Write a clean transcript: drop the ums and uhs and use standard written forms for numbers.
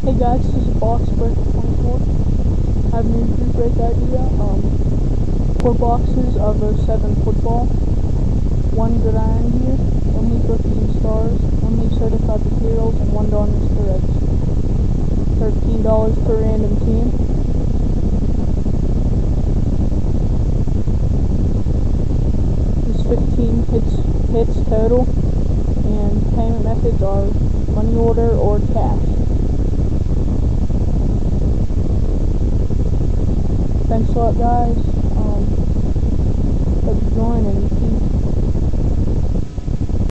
Hey guys, this is Box Break 24. I have a new group break idea. 4 boxes of 07 football, 1 Gridiron gear, 1 leaf rookies and stars, 1 leaf certified materials, and 1 donruss for Reds. $13 per random team. There's 15 hits total, and payment methods are money order or cash. Thanks a lot, guys. Hope you join and